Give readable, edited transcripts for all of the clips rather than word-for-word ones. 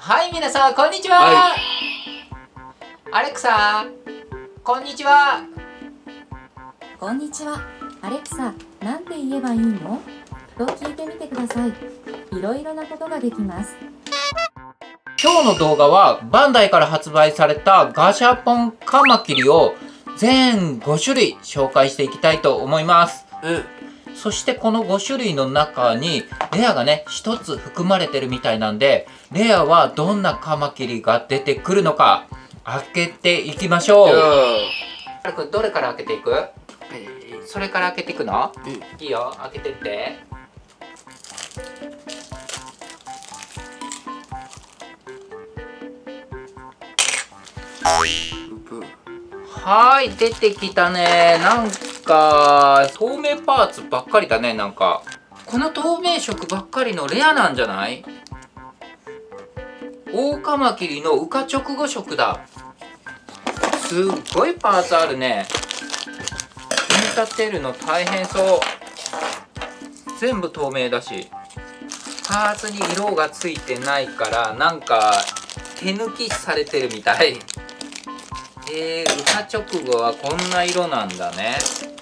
はい、皆さんこんにちは、 はい、 アレクサこんにちは。 こんにちは。アレクサ、なんて言えばいいの？と聞いてみてください。いろいろなことができます。 今日の動画はバンダイから発売されたガシャポンカマキリを全5種類紹介していきたいと思います。そしてこの5種類の中にレアがね1つ含まれてるみたいなんで、レアはどんなカマキリが出てくるのか開けていきましょう。これどれから開けていく？それから開けていくの？いいよ、開けてって。はい、出てきたね。なんか透明パーツばっかりだね。なんかこの透明色ばっかりのレアなんじゃない？オオカマキリの羽化直後色だ。すっごいパーツあるね。組み立てるの大変そう。全部透明だし、パーツに色がついてないからなんか手抜きされてるみたい。羽化直後はこんな色なんだね。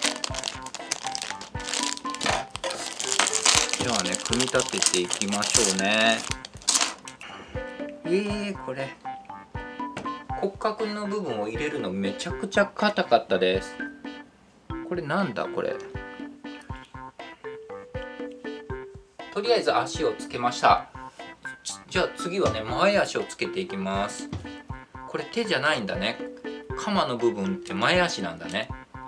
じゃあね、組み立てていきましょうね。これ骨格の部分を入れるのめちゃくちゃ硬かったです。これなんだこれ。とりあえず足をつけました。じゃあ次はね、前足をつけていきます。これ手じゃないんだね。カマの部分って前足なんだね。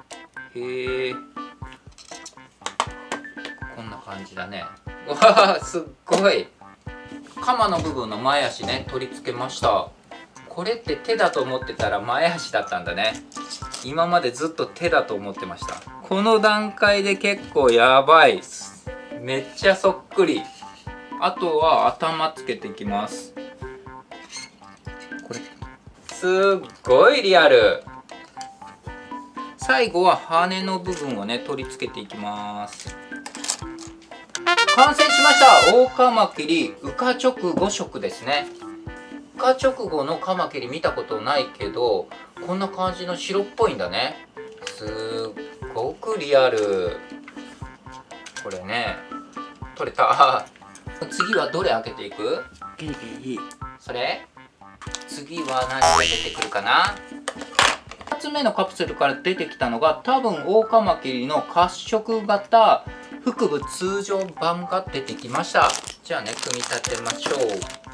こんな感じだね。わあ、すっごい。カマの部分の前足ね、取り付けました。これって手だと思ってたら前足だったんだね。今までずっと手だと思ってました。この段階で結構やばい。めっちゃそっくり。あとは頭つけていきます。これすっごいリアル。最後は羽の部分をね取り付けていきます。完成しました。オオカマキリ羽化直後色ですね。羽化直後のカマキリ見たことないけど、こんな感じの白っぽいんだね。すっごくリアル。これね、取れた。次はどれ開けていく？それ？次は何が出てくるかな。2つ目のカプセルから出てきたのが多分オオカマキリの褐色型腹部通常版が出てきました。じゃあね、組み立てましょう。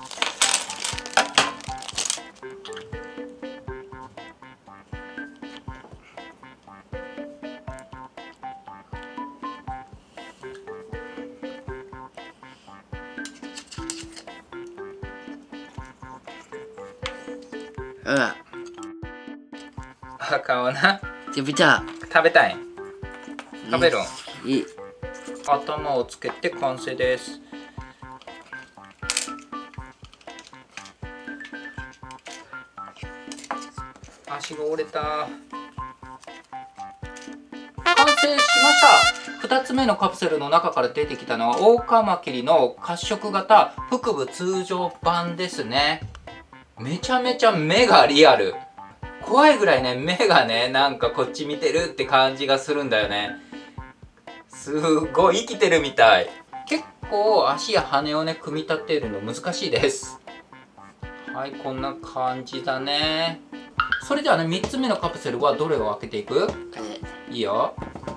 顔な。 食べたい。食べるん。頭をつけて完成です。足が折れた。完成しました。2つ目のカプセルの中から出てきたのはオオカマキリの褐色型腹部通常版ですね。めちゃめちゃ目がリアル。怖いぐらいね、目がねなんかこっち見てるって感じがするんだよね。すごい生きてるみたい。結構足や羽をね組み立てるの難しいです。はい、こんな感じだね。それではね、3つ目のカプセルはどれを開けていく？いいよ。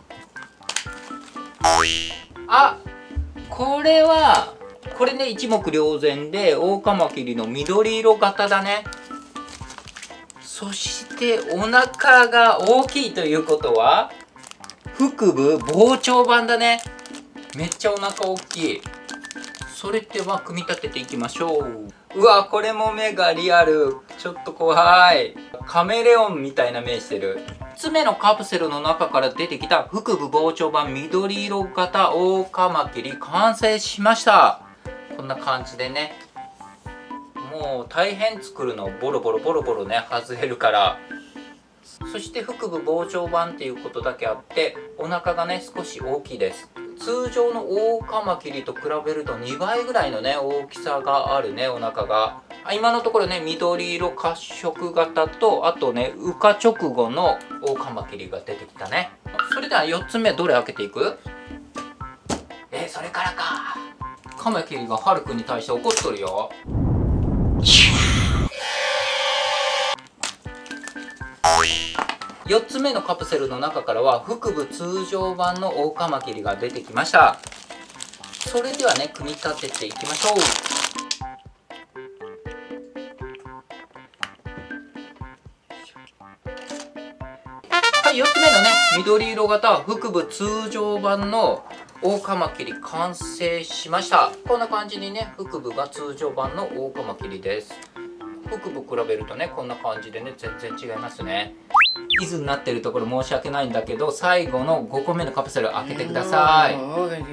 あ、これね一目瞭然でオオカマキリの緑色型だね。そしてお腹が大きいということは腹部膨張版だね。めっちゃお腹大きい。それでは組み立てていきましょう。うわ、これも目がリアル。ちょっと怖い。カメレオンみたいな目してる。3つ目のカプセルの中から出てきた腹部膨張版緑色型オオカマキリ完成しました。こんな感じでね、もう大変作るの。ボロボロね外れるから。そして腹部膨張版っていうことだけあってお腹がね少し大きいです。通常のオオカマキリと比べると2倍ぐらいのね大きさがあるね、お腹が。 今のところね緑色褐色型と、あとね羽化直後のオオカマキリが出てきたね。それでは4つ目どれ開けていく？それからか。カマキリがハルくんに対して怒っとるよ。4つ目のカプセルの中からは腹部通常版のオオカマキリが出てきました。それではね組み立てていきましょう。はい、4つ目のね緑色型腹部通常版のオオカマキリ完成しました。こんな感じにね腹部が通常版のオオカマキリです。腹部比べるとねこんな感じでね全然違いますね。イズになってるところ申し訳ないんだけど、最後の5個目のカプセル開けてください。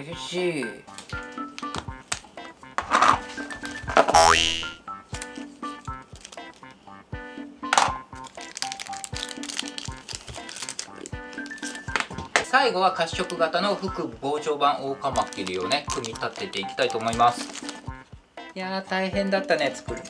最後は褐色型の腹部膨張版オオカマキリをね組み立てていきたいと思います。いやー大変だったね作る。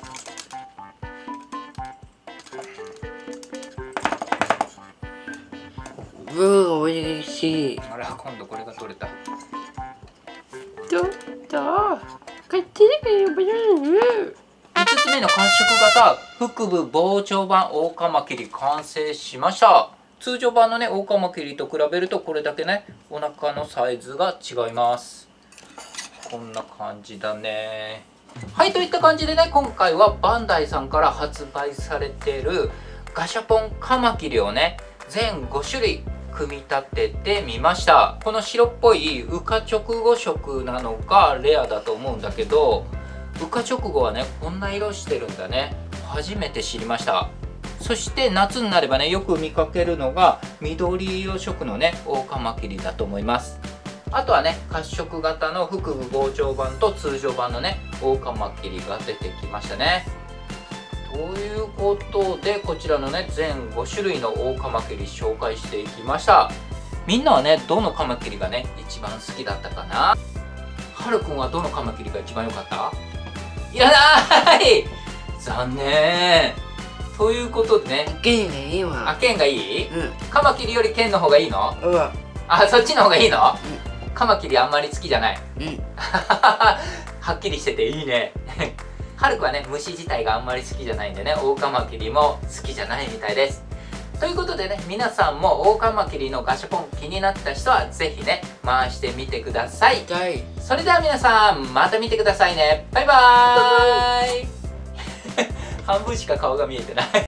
おいしい。 あら今度これが取れた。 ちょっとこっちでよばやる。 5つ目の褐色型腹部膨張版オオカマキリ完成しました。通常版のねオオカマキリと比べるとこれだけねお腹のサイズが違います。こんな感じだね。はい、といった感じでね今回はバンダイさんから発売されているガシャポンカマキリをね全5種類組み立ててみました。この白っぽい羽化直後色なのがレアだと思うんだけど、羽化直後はねこんな色してるんだね。初めて知りました。そして夏になればねよく見かけるのが緑色色のねオオカマキリだと思います。あとはね褐色型の腹部膨張版と通常版のねオオカマキリが出てきましたね。ということでこちらのね全5種類のオオカマキリ紹介していきました。みんなはねどのカマキリがね一番好きだったかな？はるくんはどのカマキリが一番良かった？いらない残念。ということでねケンがいいわ。 ケンがいい？ うん。 カマキリよりケンの方がいいの？ うわ。 そっちの方がいいの？カマキリあんまり好きじゃない。 うん。 はっきりしてていいね。はるくはね虫自体があんまり好きじゃないんでねオオカマキリも好きじゃないみたいです。ということでね皆さんもオオカマキリのガシャポン気になった人は是非ね回してみてください。それでは皆さんまた見てくださいね。バイバーイ。半分しか顔が見えてない。